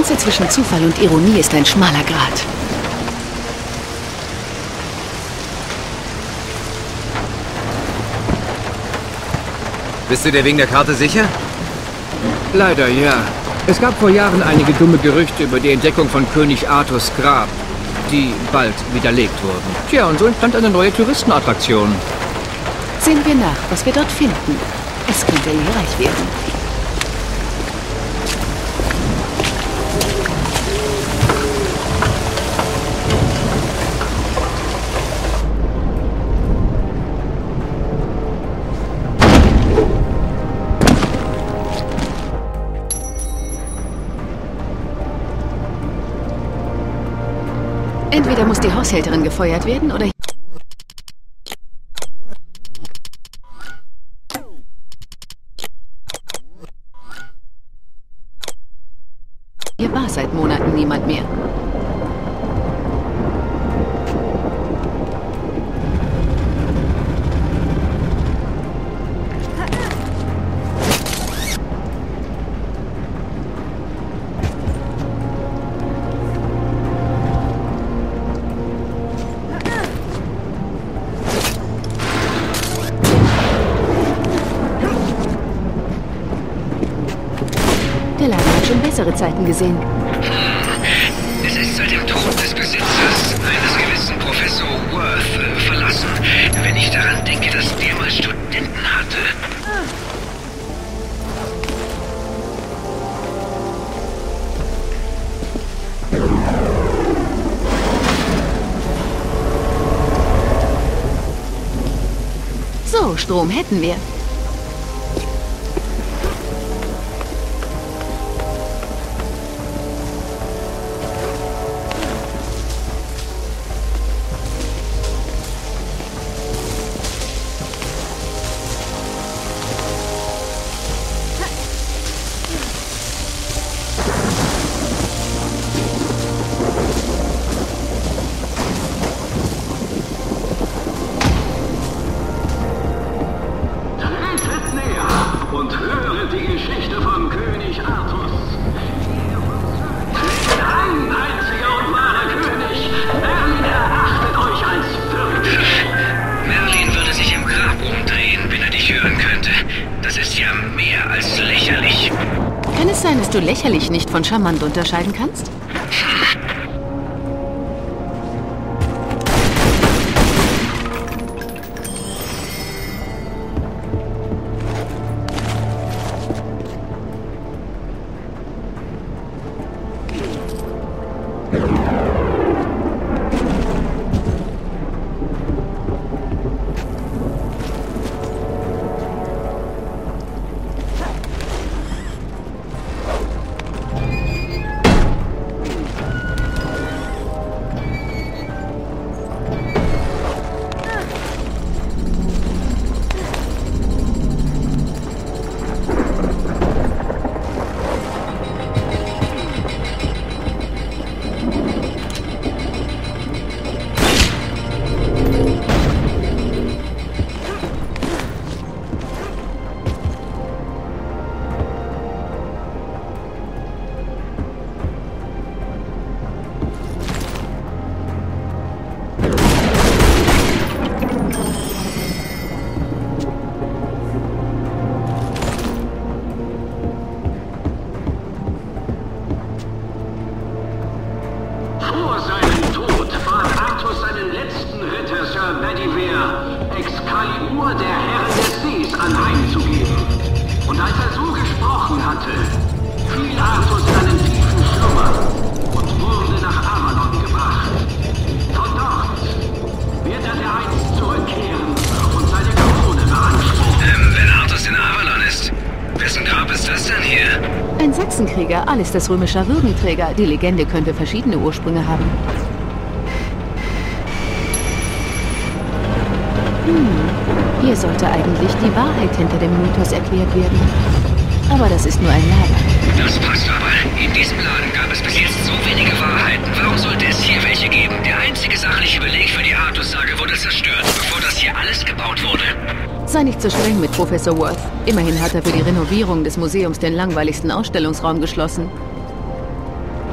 Grenze zwischen Zufall und Ironie ist ein schmaler Grat. Bist du dir wegen der Karte sicher? Leider ja. Es gab vor Jahren einige dumme Gerüchte über die Entdeckung von König Arthurs Grab, die bald widerlegt wurden. Tja, und so entstand eine neue Touristenattraktion. Sehen wir nach, was wir dort finden. Es könnte lehrreich werden. Entweder muss die Haushälterin gefeuert werden, oder... Hier war seit Monaten niemand mehr. Der Laden hat schon bessere Zeiten gesehen. Es ist seit dem Tod des Besitzers, eines gewissen Professor Worth, verlassen. Wenn ich daran denke, dass der mal Studenten hatte. So, Strom hätten wir. Kann es sein, dass du lächerlich nicht von charmant unterscheiden kannst? Ein Sachsenkrieger, Alisters römischer Würdenträger. Die Legende könnte verschiedene Ursprünge haben. Hier sollte eigentlich die Wahrheit hinter dem Mythos erklärt werden. Aber das ist nur ein Lager. Das passt aber. In diesem Laden gab es bis jetzt so wenige Wahrheiten. Warum sollte es hier welche geben? Der einzige sachliche Beleg für die Artus-Sage wurde zerstört, bevor das hier alles gebaut wurde. Sei nicht so streng mit Professor Worth. Immerhin hat er für die Renovierung des Museums den langweiligsten Ausstellungsraum geschlossen.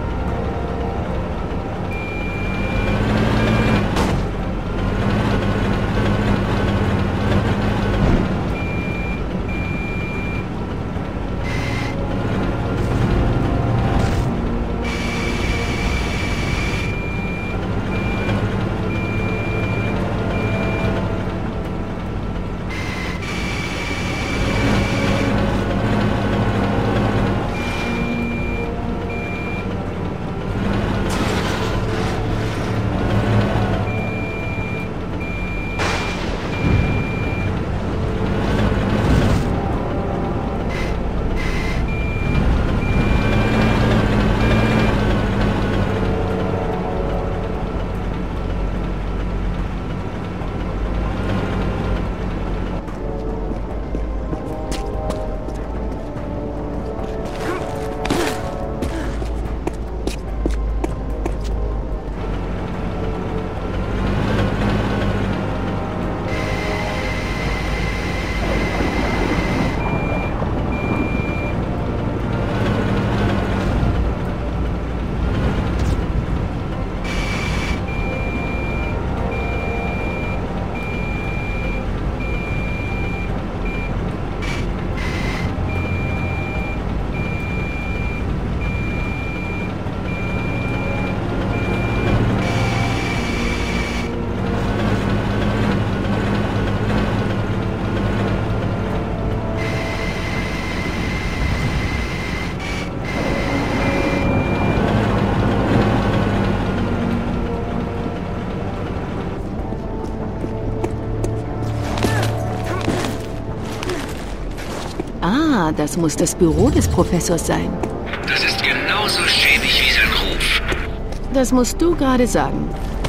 Ah, das muss das Büro des Professors sein. Das ist genauso schäbig wie sein Ruf. Das musst du gerade sagen.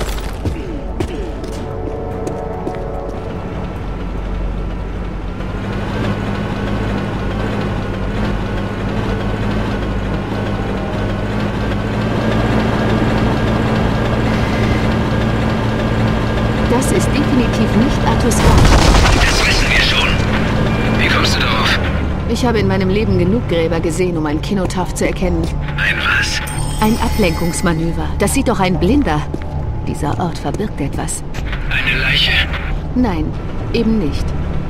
Das ist definitiv nicht Artus Grab. Das wissen wir schon. Wie kommst du darauf? Ich habe in meinem Leben genug Gräber gesehen, um ein Kenotaph zu erkennen. Ein was? Ein Ablenkungsmanöver. Das sieht doch ein Blinder. Dieser Ort verbirgt etwas. Eine Leiche? Nein, eben nicht.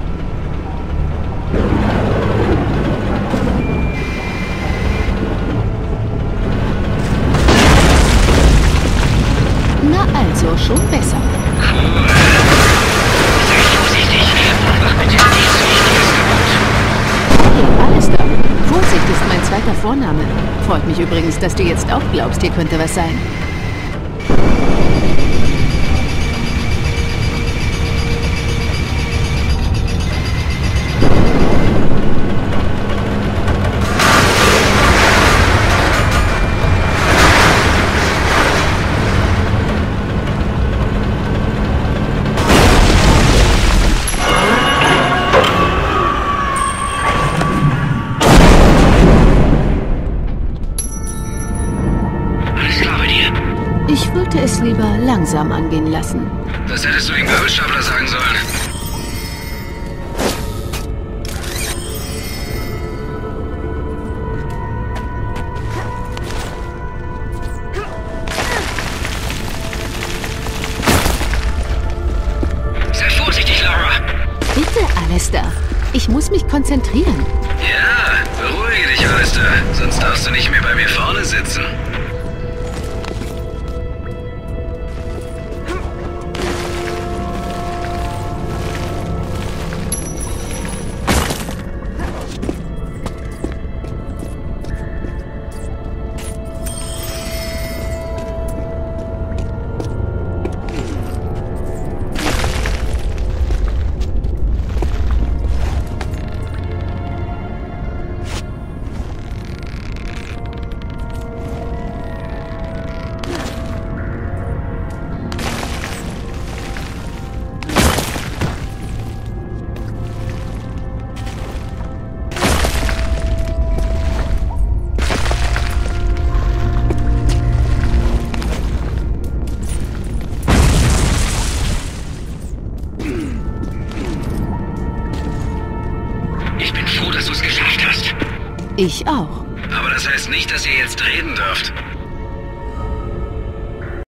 Na also, schon besser. Cool. Sei vorsichtig und mach bitte nichts Wichtiges kaputt. Hey, Alistair. Vorsicht ist mein zweiter Vorname. Freut mich übrigens, dass du jetzt auch glaubst, hier könnte was sein. Ich wollte es lieber langsam angehen lassen. Das hättest du dem Gehölzstapler sagen sollen. Sei vorsichtig, Lara. Bitte, Alistair. Ich muss mich konzentrieren. Ja, beruhige dich, Alistair. Sonst darfst du nicht mehr bei mir vorne sitzen. Ich bin froh, dass du es geschafft hast. Ich auch. Aber das heißt nicht, dass ihr jetzt reden dürft.